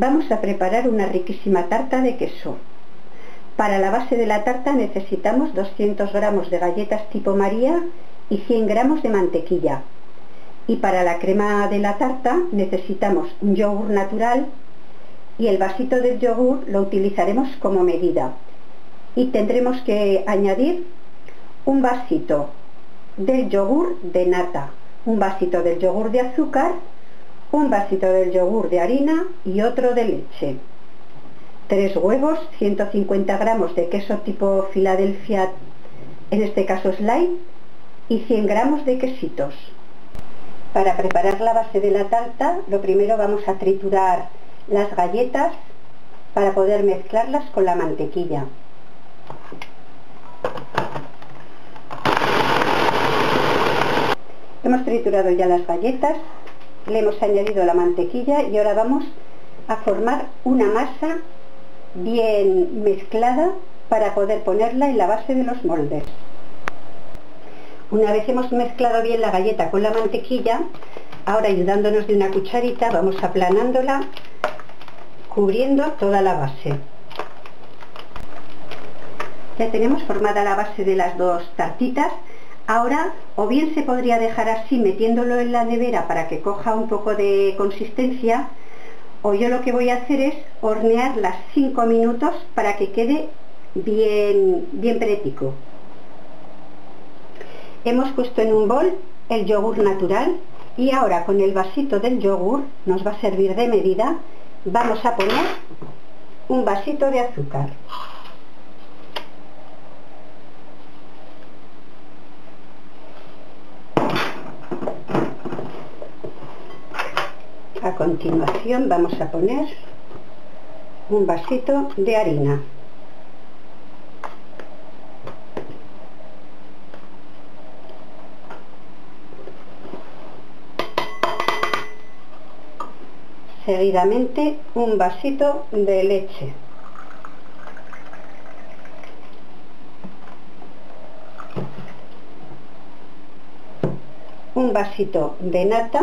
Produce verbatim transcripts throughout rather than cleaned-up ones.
Vamos a preparar una riquísima tarta de queso. Para la base de la tarta necesitamos doscientos gramos de galletas tipo María y cien gramos de mantequilla. Y para la crema de la tarta necesitamos un yogur natural y el vasito del yogur lo utilizaremos como medida. Y tendremos que añadir un vasito del yogur de nata, un vasito del yogur de azúcar, un vasito del yogur de harina y otro de leche. Tres huevos, ciento cincuenta gramos de queso tipo Filadelfia, en este caso es light, y cien gramos de quesitos. Para preparar la base de la tarta, lo primero vamos a triturar las galletas para poder mezclarlas con la mantequilla. Hemos triturado ya las galletas, le hemos añadido la mantequilla y ahora vamos a formar una masa bien mezclada para poder ponerla en la base de los moldes. Una vez hemos mezclado bien la galleta con la mantequilla, ahora ayudándonos de una cucharita vamos aplanándola, cubriendo toda la base. Ya tenemos formada la base de las dos tartitas. Ahora o bien se podría dejar así metiéndolo en la nevera para que coja un poco de consistencia, o yo lo que voy a hacer es hornearlas cinco minutos para que quede bien, bien pretico. Hemos puesto en un bol el yogur natural y ahora con el vasito del yogur, nos va a servir de medida, vamos a poner un vasito de azúcar. A continuación vamos a poner un vasito de harina. Seguidamente un vasito de leche. Un vasito de nata.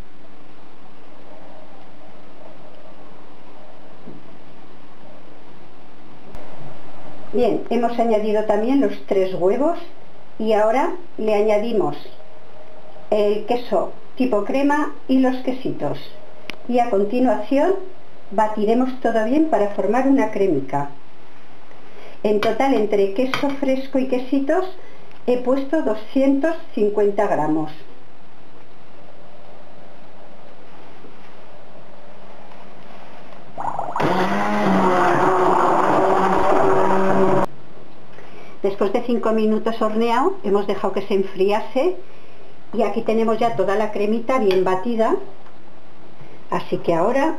Bien, hemos añadido también los tres huevos y ahora le añadimos el queso tipo crema y los quesitos. Y a continuación batiremos todo bien para formar una cremica. En total, entre queso fresco y quesitos he puesto doscientos cincuenta gramos. Después de cinco minutos horneado, hemos dejado que se enfriase y aquí tenemos ya toda la cremita bien batida. Así que ahora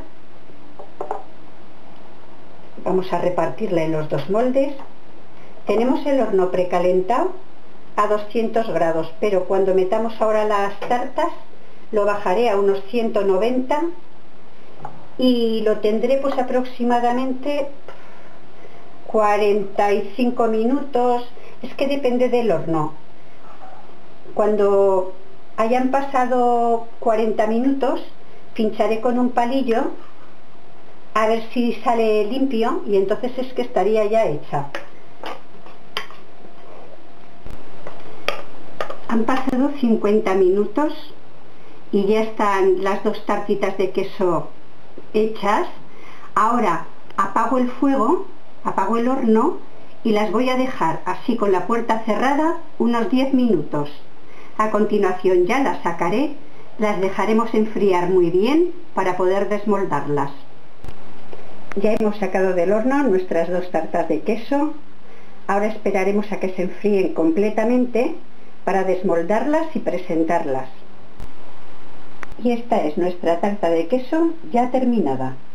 vamos a repartirla en los dos moldes. Tenemos el horno precalentado a doscientos grados, pero cuando metamos ahora las tartas lo bajaré a unos ciento noventa y lo tendré pues aproximadamente cuarenta y cinco minutos, es que depende del horno. Cuando hayan pasado cuarenta minutos, pincharé con un palillo a ver si sale limpio y entonces es que estaría ya hecha. Han pasado cincuenta minutos y ya están las dos tartitas de queso hechas. Ahora apago el fuego, apago el horno y las voy a dejar así con la puerta cerrada unos diez minutos. A continuación ya las sacaré, las dejaremos enfriar muy bien para poder desmoldarlas. Ya hemos sacado del horno nuestras dos tartas de queso. Ahora esperaremos a que se enfríen completamente para desmoldarlas y presentarlas. Y esta es nuestra tarta de queso ya terminada.